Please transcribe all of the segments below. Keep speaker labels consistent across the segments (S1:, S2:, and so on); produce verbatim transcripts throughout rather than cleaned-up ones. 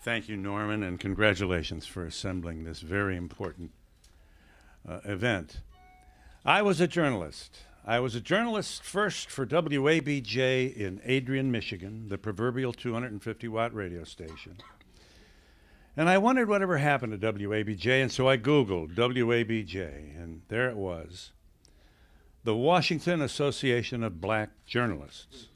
S1: Thank you, Norman, and congratulations for assembling this very important uh, event. I was a journalist. I was a journalist first for W A B J in Adrian, Michigan, the proverbial two hundred fifty watt radio station. And I wondered whatever happened to W A B J, and so I Googled W A B J, and there it was. The Washington Association of Black Journalists.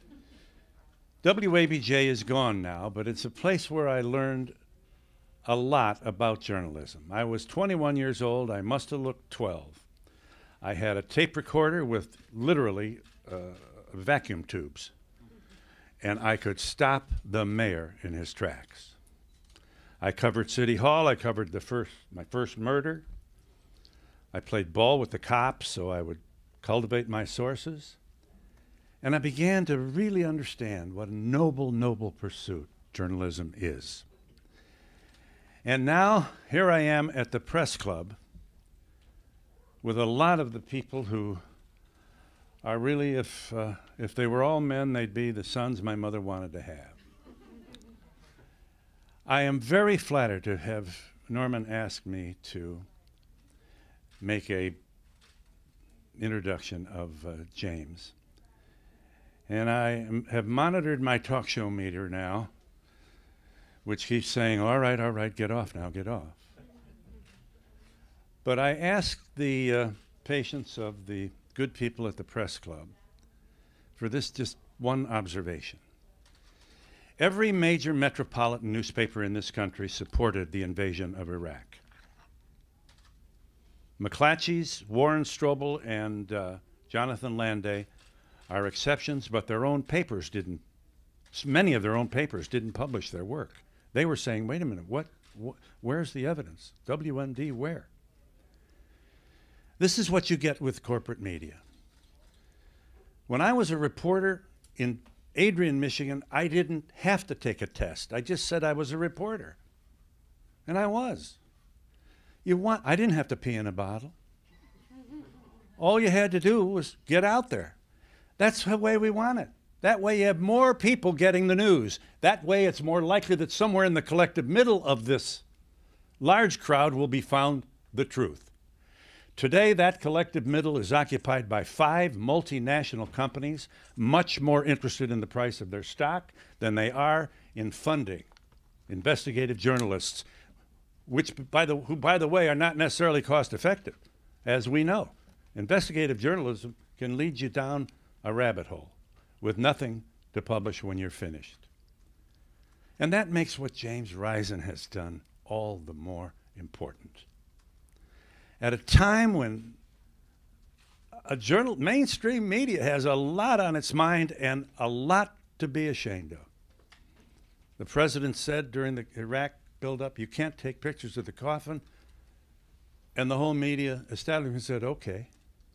S1: W A B J is gone now, but it's a place where I learned a lot about journalism. I was twenty-one years old. I must have looked twelve. I had a tape recorder with literally uh, vacuum tubes, and I could stop the mayor in his tracks. I covered City Hall. I covered the first, my first murder. I played ball with the cops, so I would cultivate my sources. And I began to really understand what a noble, noble pursuit journalism is. And now, here I am at the press club with a lot of the people who are really, if, uh, if they were all men, they'd be the sons my mother wanted to have. I am very flattered to have Norman ask me to make a introduction of uh, James. And I am, have monitored my talk show meter now, which keeps saying, all right, all right, get off now, get off. But I asked the uh, patience of the good people at the press club for this just one observation. Every major metropolitan newspaper in this country supported the invasion of Iraq. McClatchy's, Warren Strobel, and uh, Jonathan Landay are exceptions, but their own papers didn't, many of their own papers didn't publish their work. They were saying, wait a minute, what, wh where's the evidence? W M D, where? This is what you get with corporate media. When I was a reporter in Adrian, Michigan, I didn't have to take a test. I just said I was a reporter. And I was. You want, I didn't have to pee in a bottle. All you had to do was get out there. That's the way we want it. That way you have more people getting the news. That way it's more likely that somewhere in the collective middle of this large crowd will be found the truth. Today, that collective middle is occupied by five multinational companies, much more interested in the price of their stock than they are in funding investigative journalists, which, by the, who, by the way, are not necessarily cost effective, as we know. Investigative journalism can lead you down a rabbit hole with nothing to publish when you're finished. And that makes what James Risen has done all the more important. At a time when a journal, mainstream media has a lot on its mind and a lot to be ashamed of. The president said during the Iraq buildup, you can't take pictures of the coffin, and the whole media establishment said, okay.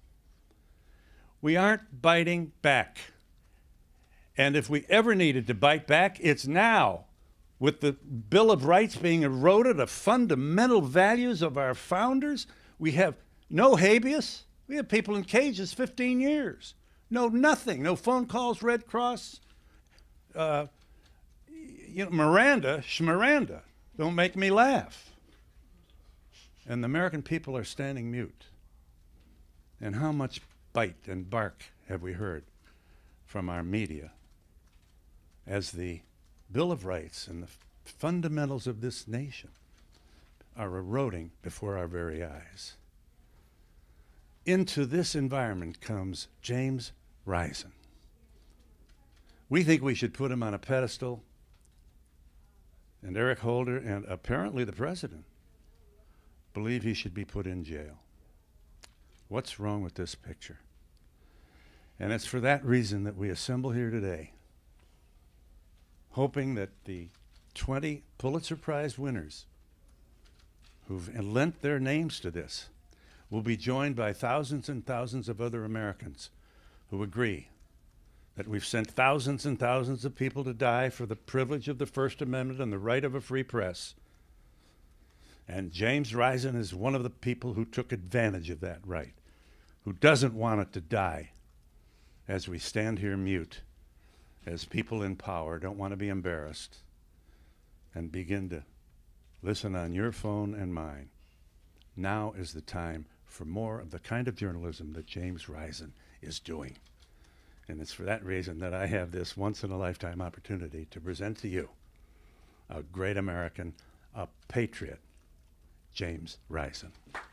S1: We aren't biting back. And if we ever needed to bite back, it's now. With the Bill of Rights being eroded of fundamental values of our founders, we have no habeas. We have people in cages fifteen years. No nothing, no phone calls, Red Cross. Uh, you know, Miranda, Shmiranda, don't make me laugh. And the American people are standing mute. And how much bite and bark have we heard from our media as the Bill of Rights and the fundamentals of this nation are eroding before our very eyes. Into this environment comes James Risen. We think we should put him on a pedestal, and Eric Holder and apparently the president believe he should be put in jail. What's wrong with this picture? And it's for that reason that we assemble here today, hoping that the twenty Pulitzer Prize winners who've lent their names to this will be joined by thousands and thousands of other Americans who agree that we've sent thousands and thousands of people to die for the privilege of the First Amendment and the right of a free press. And James Risen is one of the people who took advantage of that right, who doesn't want it to die as we stand here mute, as people in power don't want to be embarrassed, and begin to listen on your phone and mine. Now is the time for more of the kind of journalism that James Risen is doing. And it's for that reason that I have this once-in-a-lifetime opportunity to present to you a great American, a patriot, James Risen.